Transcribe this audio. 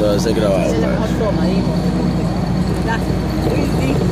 va a ser grabado. Esa es la Padre. mejor toma, dijo. Ya. Sí, sí.